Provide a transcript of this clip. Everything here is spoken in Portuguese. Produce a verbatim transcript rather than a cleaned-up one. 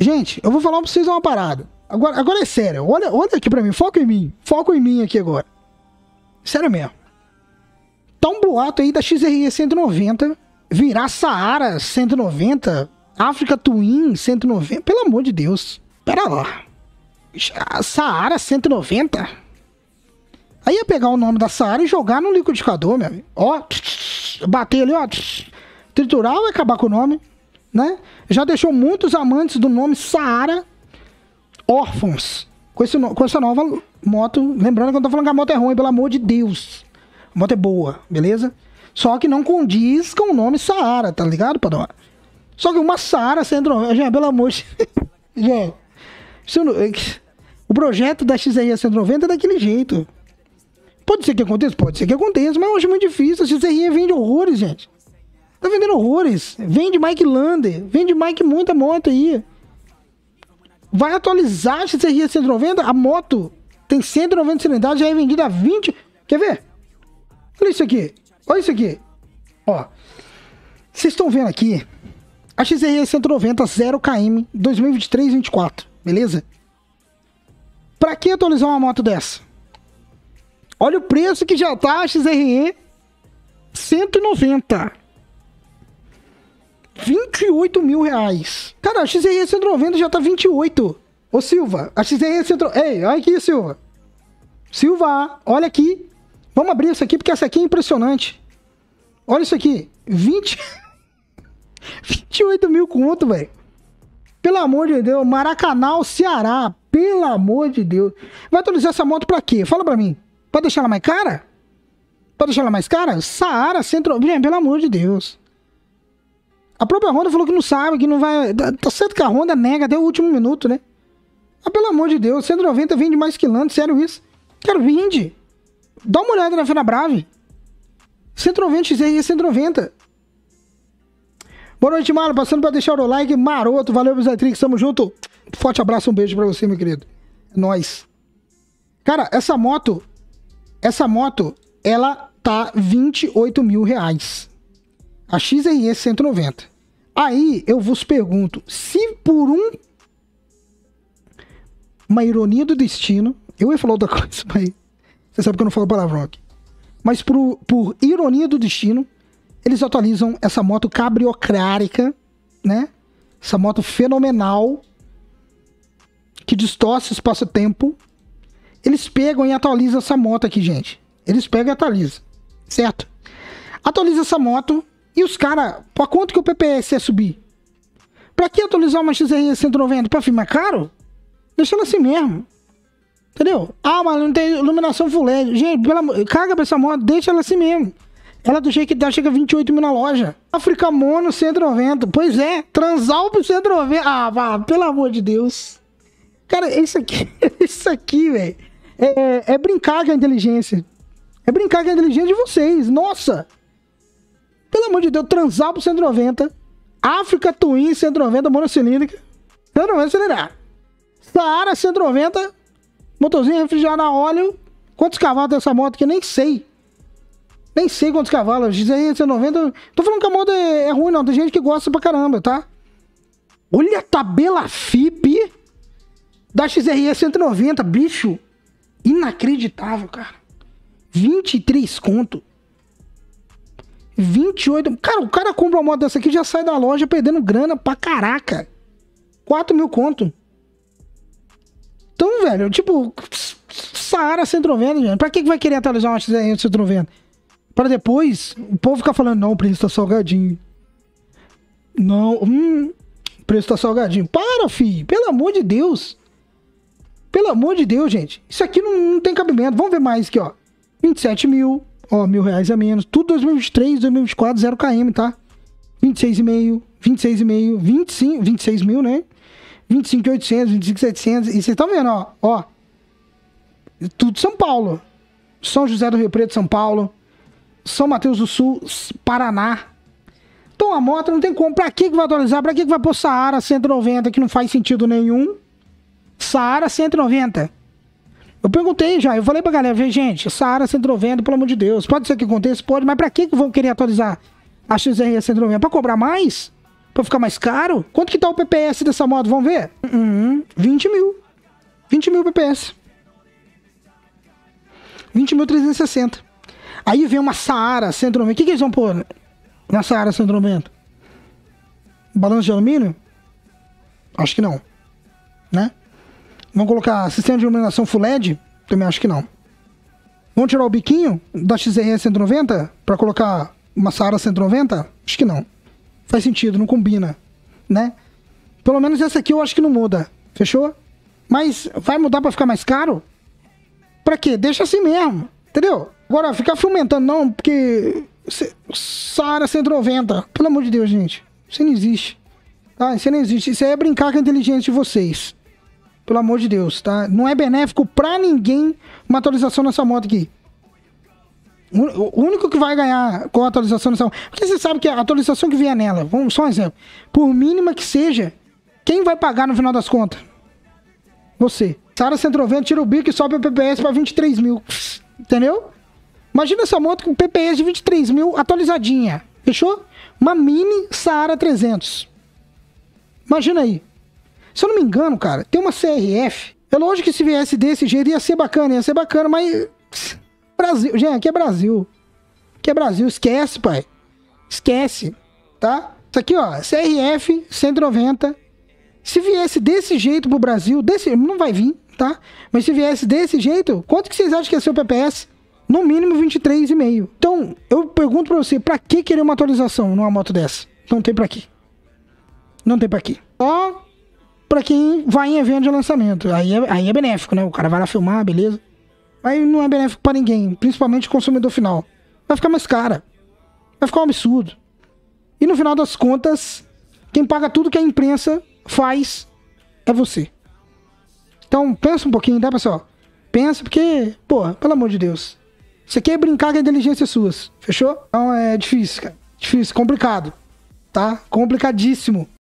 Gente, eu vou falar pra vocês uma parada. Agora, agora é sério. Olha, olha aqui pra mim. Foca em mim. Foca em mim aqui agora. Sério mesmo. Tá um boato aí da X R E cento e noventa virar Saara cento e noventa, Africa Twin cento e noventa. Pelo amor de Deus. Pera lá. Saara cento e noventa? Aí ia pegar o nome da Saara e jogar no liquidificador, meu amigo. Ó, bater ali, ó. Triturar e acabar com o nome, né? Já deixou muitos amantes do nome Saara órfãos com, esse, com essa nova moto. Lembrando que eu tô falando que a moto é ruim, pelo amor de Deus. A moto é boa, beleza? Só que não condiz com o nome Saara, tá ligado, Padrão? Só que uma Saara cento e noventa, gente, pelo amor de Deus. Gente, o projeto da X R E cento e noventa é daquele jeito. Pode ser que aconteça? Pode ser que aconteça, mas eu acho muito difícil. A X R E vende horrores, gente. Tá vendendo horrores. Vende Mike Lander, vende Mike muita moto aí. Vai atualizar a X R E cento e noventa? A moto tem cento e noventa cilindradas, já é vendida a vinte. Quer ver? Olha isso aqui. Olha isso aqui. Ó. Vocês estão vendo aqui a X R E cento e noventa zero quilômetros dois mil e vinte e três vinte e quatro. Beleza? Pra que atualizar uma moto dessa? Olha o preço que já tá a X R E cento e noventa. vinte e oito mil reais. Cara, a X R E cento e noventa já tá vinte e oito. Ô Silva, a X R E cento e noventa... Ei, olha aqui, Silva. Silva, olha aqui. Vamos abrir isso aqui porque essa aqui é impressionante. Olha isso aqui. vinte... vinte e oito mil conto, velho. Pelo amor de Deus. Maracanã, Ceará. Pelo amor de Deus. Vai atualizar essa moto pra quê? Fala pra mim. Pra deixar ela mais cara? Pra deixar ela mais cara? Saara cento e noventa. Pelo amor de Deus. A própria Honda falou que não sabe, que não vai... Tá certo que a Honda nega até o último minuto, né? Mas pelo amor de Deus, cento e noventa vende mais que Land, sério isso? Quero, vende. Dá uma olhada na Fenabrave. cento e noventa X R E cento e noventa. Boa noite, Marlon. Passando pra deixar o like maroto. Valeu, Bizatrix. Tamo junto. Forte abraço, um beijo pra você, meu querido. É nóis. Cara, essa moto... Essa moto, ela tá vinte e oito mil reais. A X R E cento e noventa. Aí eu vos pergunto, se por um uma ironia do destino, eu ia falar outra coisa, mas você sabe que eu não falo palavrão aqui. Mas por, por ironia do destino, eles atualizam essa moto cabriocrárica, né? Essa moto fenomenal, que distorce o espaço-tempo. Eles pegam e atualizam essa moto aqui, gente. Eles pegam e atualizam, certo? Atualiza essa moto e os caras, pra quanto que o P P S ia subir? Pra que atualizar uma X R E cento e noventa? Pra ficar mais caro? Deixa ela assim mesmo. Entendeu? Ah, mas não tem iluminação full L E D. Gente, pela, caga pra essa moto, deixa ela assim mesmo. Ela do jeito que dá, chega a vinte e oito mil na loja. Africa Mono cento e noventa. Pois é, Transalp cento e noventa. Ah, vá, pelo amor de Deus. Cara, isso aqui, isso aqui, velho, é, é brincar com a inteligência. É brincar com a inteligência de vocês. Nossa. Pelo amor de Deus, Transalp cento e noventa. Africa Twin cento e noventa, monocilíndrica. cento e noventa cilindrada. Saara cento e noventa. Motorzinho refrigerado a óleo. Quantos cavalos tem essa moto aqui? Nem sei. Nem sei quantos cavalos. X R E cento e noventa. Tô falando que a moto é, é ruim, não. Tem gente que gosta pra caramba, tá? Olha a tabela F I P da X R E cento e noventa, bicho. Inacreditável, cara. vinte e três conto. vinte e oito. Cara, o cara compra uma moto dessa aqui e já sai da loja perdendo grana pra caraca. quatro mil conto. Então, velho, tipo, Saara cento e noventa, gente. Pra que vai querer atualizar uma X R E cento e noventa? Pra depois o povo ficar falando, não, o preço tá salgadinho. Não, hum, o preço tá salgadinho. Para, filho, pelo amor de Deus. Pelo amor de Deus, gente. Isso aqui não, não tem cabimento. Vamos ver mais aqui, ó. vinte e sete mil, ó, mil reais a menos. Tudo dois mil e vinte e três, dois mil e vinte e quatro, zero quilômetros, tá? vinte e seis e meio, vinte e seis e meio, vinte e cinco, vinte e seis mil, né? vinte e cinco mil e oitocentos, vinte e cinco mil e setecentos. E vocês estão vendo, ó, ó. Tudo São Paulo. São José do Rio Preto, São Paulo. São Mateus do Sul, Paraná. Então a moto não tem como. Pra que que vai atualizar? Pra que que vai pôr Saara cento e noventa, que não faz sentido nenhum? Saara cento e noventa. Eu perguntei já, eu falei pra galera, gente, Saara cento e noventa, pelo amor de Deus. Pode ser que aconteça? Pode, mas pra que que vão querer atualizar a X R E cento e noventa? Pra cobrar mais? Pra ficar mais caro? Quanto que tá o P P S dessa moto? Vamos ver? Uhum, vinte mil. vinte mil P P S. vinte mil trezentos e sessenta. Aí vem uma Saara cento e noventa. O que, que eles vão pôr na Saara cento e noventa? Balanço de alumínio? Acho que não. Né? Vão colocar sistema de iluminação Full L E D? Também acho que não. Vão tirar o biquinho da X R E cento e noventa pra colocar uma Saara cento e noventa? Acho que não. Faz sentido, não combina, né? Pelo menos essa aqui eu acho que não muda. Fechou? Mas vai mudar pra ficar mais caro? Pra quê? Deixa assim mesmo, entendeu? Agora, ficar fomentando não, porque... Saara cento e noventa. Pelo amor de Deus, gente. Isso não existe. Tá? Isso não existe. Isso aí é brincar com a inteligência de vocês. Pelo amor de Deus, tá? Não é benéfico pra ninguém uma atualização nessa moto aqui. O único que vai ganhar com a atualização nessa moto... Porque você sabe que a atualização que vier nela, vamos só um exemplo, por mínima que seja, quem vai pagar no final das contas? Você. Saara cento e noventa tira o bico e sobe o P P S pra vinte e três mil. Entendeu? Imagina essa moto com P P S de vinte e três mil atualizadinha. Fechou? Uma mini Saara trezentos. Imagina aí. Se eu não me engano, cara, tem uma C R F. É lógico que se viesse desse jeito ia ser bacana, ia ser bacana, mas... Brasil, gente, aqui é Brasil. Aqui é Brasil, esquece, pai. Esquece, tá? Isso aqui, ó, C R F cento e noventa. Se viesse desse jeito pro Brasil, desse, não vai vir, tá? Mas se viesse desse jeito, quanto que vocês acham que ia ser o P P S? No mínimo vinte e três vírgula cinco. Então, eu pergunto pra você, pra que querer uma atualização numa moto dessa? Não tem pra quê. Não tem pra quê. Só pra quem vai em evento de lançamento. Aí é, aí é benéfico, né? O cara vai lá filmar, beleza. Mas não é benéfico pra ninguém, principalmente o consumidor final. Vai ficar mais cara. Vai ficar um absurdo. E no final das contas, quem paga tudo que a imprensa faz é você. Então, pensa um pouquinho, tá, pessoal? Pensa porque, pô, pelo amor de Deus. Isso aqui é brincar com a inteligência suas. Fechou? Então é difícil, cara. Difícil, complicado. Tá? Complicadíssimo.